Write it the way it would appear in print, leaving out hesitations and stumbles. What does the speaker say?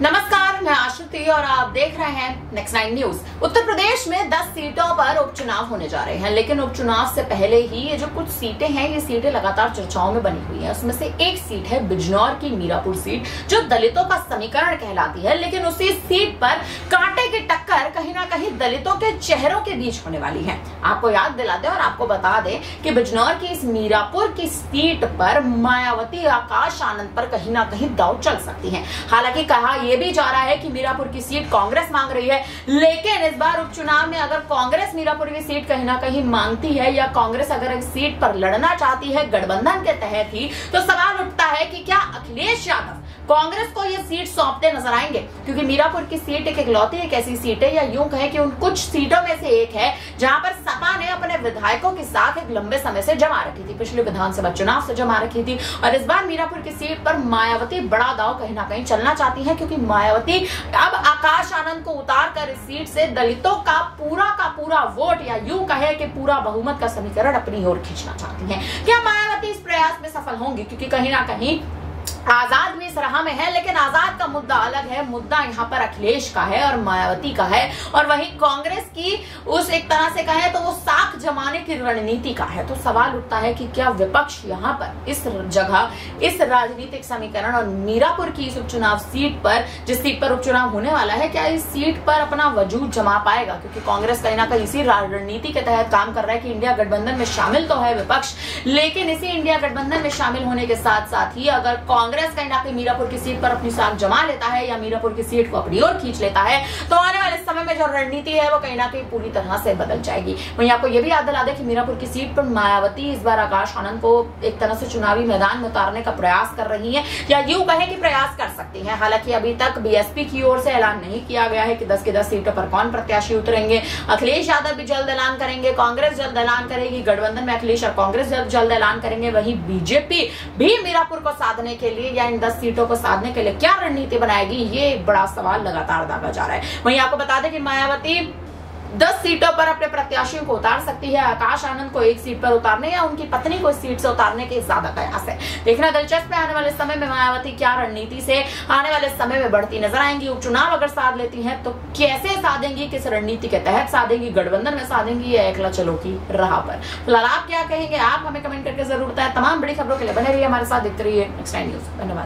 नमस्कार, मैं आश्रुति और आप देख रहे हैं नेक्स्ट 9 न्यूज। उत्तर प्रदेश में 10 सीटों पर उपचुनाव होने जा रहे हैं, लेकिन उपचुनाव से पहले ही ये जो कुछ सीटें हैं, ये सीटें लगातार चर्चाओं में बनी हुई हैं। उसमें से एक सीट है बिजनौर की मीरापुर सीट, जो दलितों का समीकरण कहलाती है, लेकिन उसी सीट पर कांटे की टक्कर कहीं ना कहीं दलितों के चेहरों के बीच होने वाली है। आपको याद दिला दें और आपको बता दें कि बिजनौर की इस मीरापुर की सीट पर मायावती आकाश आनंद पर कहीं ना कहीं दांव चल सकती है। हालांकि कहा यह भी जा रहा है कि मीरापुर की सीट कांग्रेस मांग रही है, लेकिन इस बार उपचुनाव में अगर कांग्रेस मीरापुर की सीट कहीं ना कहीं मांगती है या कांग्रेस अगर इस सीट पर लड़ना चाहती है गठबंधन के तहत ही, तो सवाल उठता है कि क्या अखिलेश यादव कांग्रेस को यह सीट सौंपते नजर आएंगे? क्योंकि मीरापुर की सीट एक इकलौती एक ऐसी सीट है, या यूं कहें कि उन कुछ सीटों में से एक है जहां पर सपा ने अपने विधायकों के साथ एक लंबे समय से जमा रखी थी, पिछले विधानसभा चुनाव से जमा रखी थी। और इस बार मीरापुर की सीट पर मायावती बड़ा दांव कहीं ना कहीं चलना चाहती है, क्योंकि मायावती अब आकाश आनंद को उतार कर इस सीट से दलितों का पूरा वोट, या यूं कहे कि पूरा बहुमत का समीकरण अपनी ओर खींचना चाहती है। क्या मायावती इस प्रयास में सफल होंगी? क्योंकि कहीं ना कहीं आजाद भी इस राह में है, लेकिन आजाद का मुद्दा अलग है। मुद्दा यहाँ पर अखिलेश का है और मायावती का है, और वहीं कांग्रेस की उस एक तरह से कहे तो वो साख जमाने की रणनीति का है। तो सवाल उठता है कि क्या विपक्ष यहाँ पर इस जगह इस राजनीतिक समीकरण और मीरापुर की इस उपचुनाव सीट पर, जिस सीट पर उपचुनाव होने वाला है, क्या इस सीट पर अपना वजूद जमा पाएगा? क्योंकि कांग्रेस कहीं ना कहीं इसी रणनीति के तहत काम कर रहा है कि इंडिया गठबंधन में शामिल तो है विपक्ष, लेकिन इसी इंडिया गठबंधन में शामिल होने के साथ साथ ही अगर कांग्रेस कहीं ना कहीं मीरापुर की सीट पर अपनी साख जमा लेता है या मीरापुर की सीट को अपनी ओर खींच लेता है, तो आने वाले समय में जो रणनीति है वो कहीं ना कहीं पूरी तरह से बदल जाएगी। वहीं आपको यह भी याद दिला दें कि मीरापुर की सीट पर मायावती इस बार आकाश आनंद को एक तरह से चुनावी मैदान में उतारने का प्रयास कर रही है, या यूं कहें कि प्रयास कर सकती है। हालांकि अभी तक बीएसपी की ओर से ऐलान नहीं किया गया है कि 10 की 10 सीटों पर कौन प्रत्याशी उतरेंगे। अखिलेश यादव भी जल्द ऐलान करेंगे, कांग्रेस जल्द ऐलान करेगी, गठबंधन में अखिलेश और कांग्रेस जल्द ऐलान करेंगे। वहीं बीजेपी भी मीरापुर को साधने के लिए या इन 10 सीटों को साधने के लिए क्या रणनीति बनाएगी, ये बड़ा सवाल लगातार दागा जा रहा है। वहीं आपको बता दें कि मायावती 10 सीटों पर अपने प्रत्याशियों को उतार सकती है। आकाश आनंद को एक सीट पर उतारने या उनकी पत्नी को इस सीट से उतारने के ज्यादा प्रयास है। देखना दिलचस्प है आने वाले समय में मायावती क्या रणनीति से आने वाले समय में बढ़ती नजर आएंगी। उपचुनाव अगर साध लेती हैं तो कैसे साधेंगी, किस रणनीति के तहत साधेंगी, गठबंधन में साधेंगी या एकला चलो की राह पर। फिलहाल आप क्या कहेंगे, आप हमें कमेंट करके जरूर बताएं। तमाम बड़ी खबरों के लिए बने रहिए हमारे साथ, देखते रहिए नेक्स्ट 9 न्यूज। धन्यवाद।